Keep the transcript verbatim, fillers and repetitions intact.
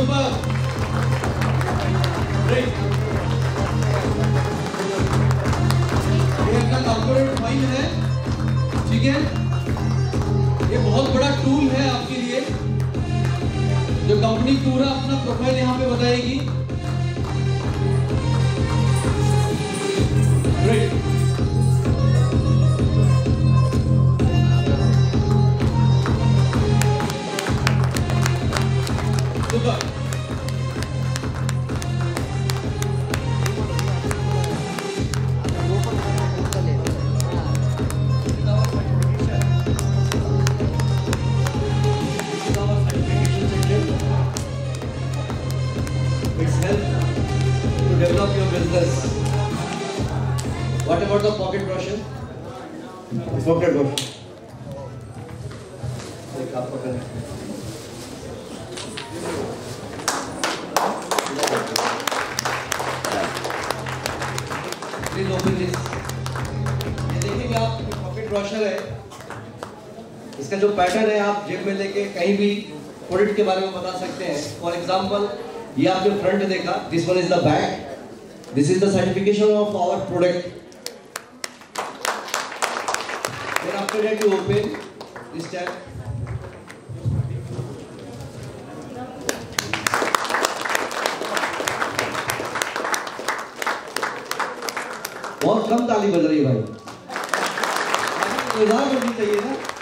Super. Great. ये अपना corporate file है, ठीक है? ये बहुत बड़ा टूल है आपके लिए, जो कंपनी पूरा अपना प्रोफाइल यहाँ पे बताएगी। Great. Super. It's help to develop your business. What about the pocket brochure? Pocket brochure. एक आपको करें. Please open this. ये देखिए आप पॉकेट ब्रोशर है. इसका जो पैटर्न है आप जेब में लेके कहीं भी प्रोडक्ट के बारे में बता सकते हैं. फॉर एग्जांपल ये आपने फ्रंट देखा. This one is the back. This is the certification of our product. Then after that you open this tab. बहुत कम ताली बज रही है भाई. मजा करनी चाहिए ना.